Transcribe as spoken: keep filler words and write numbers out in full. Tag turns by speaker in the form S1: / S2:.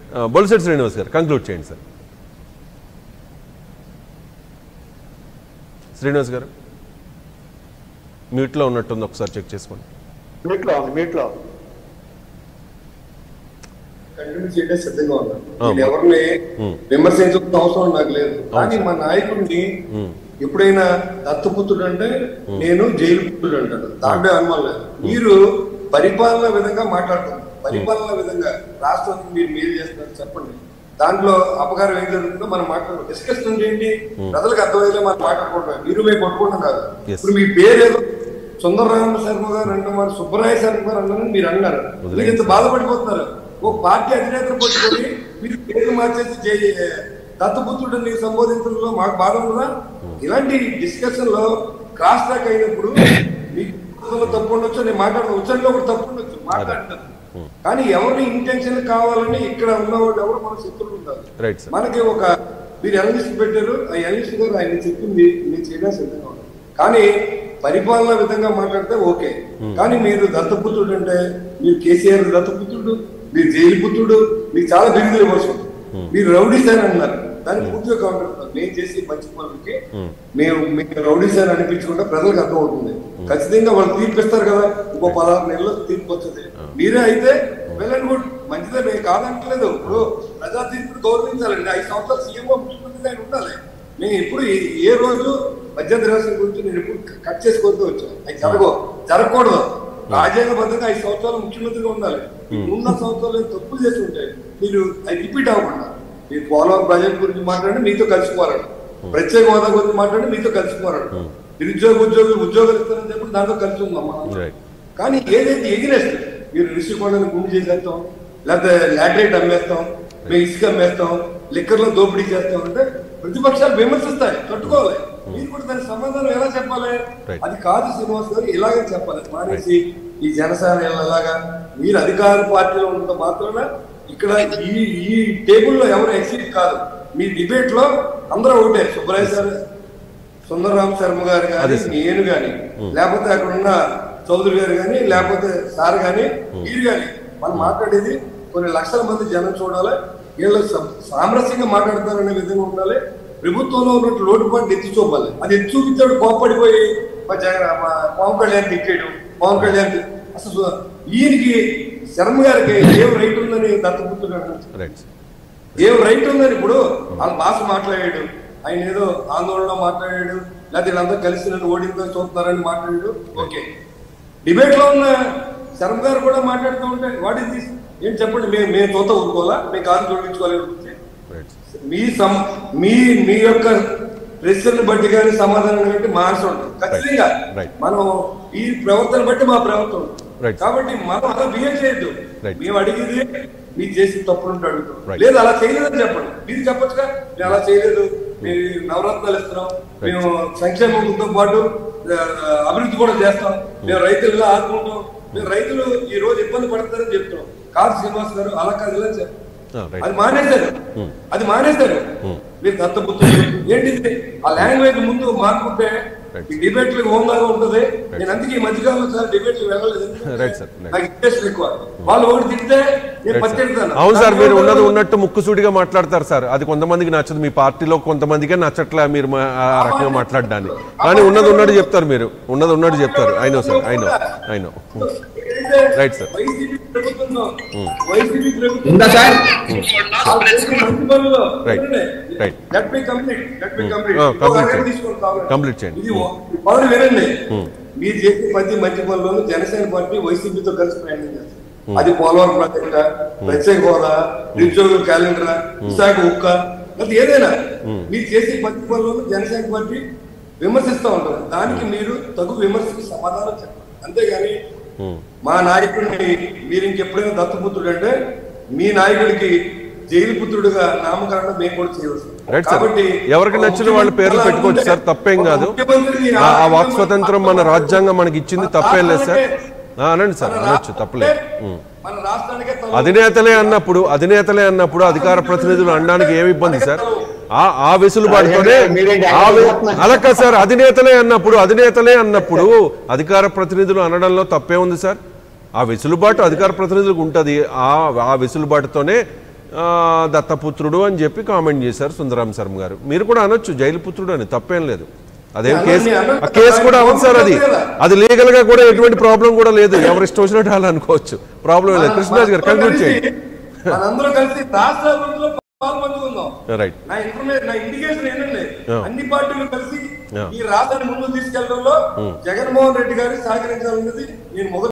S1: బొలిశెట్టి శ్రీనివాస్ గారు కంక్లూడ్ చేయండి సార్. శ్రీనివాస్ గారు మ్యూట్లో ఉన్నట్టుంది, ఒకసారి చెక్ చేసుకోండి.
S2: మ్యూట్లో మ్యూట్లో కంటిన్యూ చేయడం సిద్ధంగా ఉన్నాను. ఎవరిని విమర్శించాల్సిన అవసరం నాకు లేదు. కానీ మా నాయకుడిని ఎప్పుడైనా దత్తపుత్రుడు అంటే నేను జైలు పుత్రుడు అంటాడు, దాంట్లో అనుమానం లేదు. మీరు పరిపాలన విధంగా మాట్లాడుతున్నారు, పరిపాలన విధంగా రాష్ట్రానికి మీరు మేలు చేస్తున్నారు చెప్పండి. దాంట్లో అపకారం ఏం జరుగుతుందో మనం మాట్లాడుకో డిస్కషన్ ఏంటి ప్రజలకు అర్థమయ్యేలా మనం మాట్లాడుకుంటాం. మీరు మేము కొట్టుకుంటాం కాదు. ఇప్పుడు మీ పేరు ఏదో సుందరరామ శర్మ గారు అంటే మరి సుబ్బరాయ శర్మ గారు అన్నారని మీరు అన్నారు. మీరు ఇంత బాధపడిపోతున్నారు. ఒక పార్టీ అధినేతను పట్టుకొని మీరు పేరు మార్చేసి దత్తపుత్రుడిని సంబోధించడంలో మాకు బాధ ఉందా? ఇలాంటి డిస్కషన్ లో క్రాస్ టాక్ అయినప్పుడు మీకు తప్పు ఉండొచ్చు, నేను మాట్లాడతాను, ఉచ్చంలో కూడా తప్పు ఉండొచ్చు, మాట్లాడతాను. కానీ ఎవరిని ఇంటెన్షన్ కావాలని ఇక్కడ ఉన్న వాళ్ళు ఎవరు మన శత్రువులు ఉంటారు. మనకి ఒక మీరు అనలిస్ట్ పెట్టారు, ఆ అనలిస్ట్ గారు ఆయన చెప్పింది మీరు చేయడం సిద్ధంగా ఉన్నారు. కానీ పరిపాలన విధంగా మాట్లాడితే ఓకే. కానీ మీరు దత్తపుత్రుడు అంటే మీరు కేసీఆర్ దత్తపుత్రుడు, మీరు జైలు పుత్రుడు, మీకు చాలా బిరుదులు ఇవ్వచ్చు. మీరు రౌడీ సార్ అన్నారు, దాన్ని పూర్తిగా కౌంటర్. మేము చేసి మంచి పనులకి మేము మీకు రౌడీ సార్ అనిపించకుండా ప్రజలకు అర్థం అవుతుంది. ఖచ్చితంగా వాళ్ళు తీర్పిస్తారు కదా, ఇంకో పదహారు నెలల్లో తీర్పు వస్తుంది. మీరే అయితే వెల్ అండ్ గుడ్, మంచిదే, మేము కాదంటలేదు. ఇప్పుడు ప్రజా తీర్పును గౌరవించాలండి. ఐదు సంవత్సరాలు సీఎంఓ ముఖ్యమంత్రిగా ఆయన ఉండాలి. మేము ఇప్పుడు ఏ రోజు మధ్యంతర రాష్ట్రం గురించి నేను ఎప్పుడు కట్ చేసుకుంటూ వచ్చాను. అది జరగ జరగకూడదు. రాజ్యాంగబద్ధంగా ఐదు సంవత్సరాలు ముఖ్యమంత్రిగా ఉండాలి. ఉన్న సంవత్సరాలు తప్పులు చేసి ఉంటాయి. మీరు అది రిపీట్ అవ్వకుండా మీరు పోలవరం ప్రాజెక్ట్ గురించి మాట్లాడి మీతో కలిసిపోరాడు, ప్రత్యేక హోదా గురించి మాట్లాడి మీతో కలిసిపోరాడు, నిరుద్యోగ ఉద్యోగులు ఉద్యోగాలు ఇస్తారని చెప్పి దాంట్లో కలిసి ఉందాం మనం. కానీ ఏదైతే ఎగిరేస్తే మీరు ఋషికొండని గుండు చేసేస్తాం, లేకపోతే లాటరేట్ అమ్మేస్తాం, మేము ఇసుక అమ్మేస్తాం, లిక్కర్లో దోపిడీ చేస్తాం అంటే ప్రతిపక్షాలు విమర్శిస్తాయి, తట్టుకోవాలి. మీరు కూడా దాని సమాధానం ఎలా చెప్పాలి? అది కాదు శ్రీనివాస్ గారు, ఇలాగే చెప్పాలి. మానేసి ఈ జనసేన ఎలాగా మీరు అధికార పార్టీలో ఉన్నంత మాత్రాన ఇక్కడ ఈ ఈ టేబుల్లో ఎవరు ఎక్సిట్ కాదు. మీ డిబేట్ లో అందరూ ఒకటే, సుబ్బరాయ సార్, సుందరరామ శర్మ గారు కానీ, నేను కానీ, లేకపోతే అక్కడ ఉన్న చౌదరి గారు కానీ, లేకపోతే సార్ కానీ, మీరు కానీ, మనం మాట్లాడేది కొన్ని లక్షల మంది జనం చూడాలి. వీళ్ళు సామరస్యంగా మాట్లాడతారనే విధంగా ఉండాలి. ప్రభుత్వంలో ఉన్నట్టు లోటుపాటు ఎత్తి చూపాలి. అది ఎత్తి చూపించాడు కోప్పడిపోయి మా జగన్ మా పవన్ కళ్యాణ్ తిట్టాడు. పవన్ కళ్యాణ్ అసలు ఈయనకి శర్మ గారికి ఏం రైట్ ఉందని దత్తపుత్రుడు అంటారు. ఏం రైట్ ఉందని ఇప్పుడు వాళ్ళ భాష మాట్లాడాడు, ఆయన ఏదో ఆందోళనలో మాట్లాడాడు, లేకపోతే వీళ్ళంతా కలిసి నన్ను ఓడిందో చూస్తున్నారని మాట్లాడాడు. ఓకే, డిబేట్ లో ఉన్న శర్మ గారు కూడా మాట్లాడుతూ ఉంటే వాట్ ఇస్ దిస్ ఏం చెప్పండి. మేము మేము చూత ఊరుకోవాలా, మేము కాదు జోడించుకోవాలి. మీ సమ మీ మీ యొక్క ప్రశ్నను బట్టి కానీ సమాధానం బట్టి మార్చు ఉంటుంది. ఖచ్చితంగా మనం ఈ ప్రవర్తన బట్టి మా ప్రవర్తన. కాబట్టి మనం అలా బిహేవ్ చేయొద్దు. మేము అడిగేది మీరు చేసిన తప్పులు ఉంటే అడుగుతాం, లేదు అలా చేయలేదని చెప్పండి. మీరు చెప్పచ్చుగా, మేము అలా చేయలేదు, మేము నవరత్నాలు ఇస్తున్నాం, మేము సంక్షేమంతో పాటు అభివృద్ధి కూడా చేస్తాం, మేము రైతులుగా ఆదుకుంటాం, మేము రైతులు ఈ రోజు ఇబ్బంది పడతారని చెప్తున్నాం. కాదు శ్రీనివాస్ గారు, అలా కాదు అని చెప్పారు. అది మానేశారు, అది మానేశారు. మీరు దత్తపుత్రులు ఏంటిది? ఆ లాంగ్వేజ్ ముందు మార్పుంటే ఈ డిబేట్లు హోందాగా ఉంటుంది. నేను అందుకే ఈ మధ్యకాలంలో సార్ డిబేట్లు వెళ్ళలేదు, నాకు ఇంట్రెస్ట్ ఎక్కువ. వాళ్ళు ఒకటి తింటే నేను పచ్చెడతాను.
S1: అవును సార్, మీరు ఉన్నది ఉన్నట్టు ముక్కుసూటిగా మాట్లాడతారు సార్. అది కొంతమందికి నచ్చదు, మీ పార్టీలో కొంతమందికే నచ్చట్లే మీరు ఆ రకంగా మాట్లాడడాన్ని. కానీ ఉన్నది ఉన్నట్టు చెప్తారు, మీరు ఉన్నది ఉన్నట్టు చెప్తారు. అయినో సార్, అయినో అయినో రైట్ సార్. కంప్లీట్ చేయండి.
S2: వినండి, మీరు చేసే ప్రతి మంచి పనులను జనసేన పార్టీ వైసీపీతో కలిసి ప్రయాణం చేస్తారు. అది పోలవరం ప్రాజెక్ట్, ప్రత్యేక హోదా, నిరుద్యోగుల క్యాలెండర్, విశాఖ ఉక్క, అది ఏదైనా మీరు చేసే ప్రతి పనులను జనసేన పార్టీ విమర్శిస్తూ ఉంటారు. దానికి మీరు తగు విమర్శకి సమాధానం చెప్పాలి. అంతేగాని మా నాయకుడిని మీరు ఇంకెప్పుడైనా దత్తపుత్రుడు అంటే మీ నాయకుడికి జైలు పుత్రుడుగా నామకరణం మేము కూడా చేయవచ్చు. కాబట్టి
S1: ఎవరికి నచ్చిన వాళ్ళ పేర్లు పెట్టుకోవచ్చు సార్, తప్పేం కాదు. ఆ వాక్ స్వతంత్రం మన రాజ్యాంగం మనకి ఇచ్చింది, తప్పేం లేదు సార్. అనండి సార్, అనొచ్చు, తప్పలేదు. అధినేతలే అన్నప్పుడు అధినేతలే అన్నప్పుడు అధికార ప్రతినిధులు అనడానికి ఏమి ఇబ్బంది సార్? ఆ ఆ వెసులుబాటుతోనే అలక సార్, అధినేతలే అన్నప్పుడు అధినేతలే అన్నప్పుడు అధికార ప్రతినిధులు అనడంలో తప్పే ఉంది సార్. ఆ వెసులుబాటు అధికార ప్రతినిధులకు ఉంటుంది. ఆ ఆ వెసులుబాటుతోనే దత్తపుత్రుడు అని చెప్పి కామెంట్ చేశారు సుందరాం శర్మ గారు. మీరు కూడా అనొచ్చు జైలు పుత్రుడు అని, తప్పేం లేదు. అదేం కేసు, ఆ కేసు కూడా అవును సార్, అది అది లీగల్ గా కూడా ఎటువంటి ప్రాబ్లం కూడా లేదు, ఎవరు ఇష్టం వచ్చినట్టు అలా అనుకోవచ్చు, ప్రాబ్లం లేదు. కృష్ణరాజు గారు కంక్లూడ్ చేయండి. రైట్.
S2: నా ఇన్ఫర్మేషన్, నా ఇండికేషన్ ఏంటంటే అన్ని పార్టీలు కలిసి ఈ రాష్ట్రాన్ని ముందుకు తీసుకెళ్లడంలో జగన్మోహన్ రెడ్డి గారు సహకరించాలన్నది నేను మొదటి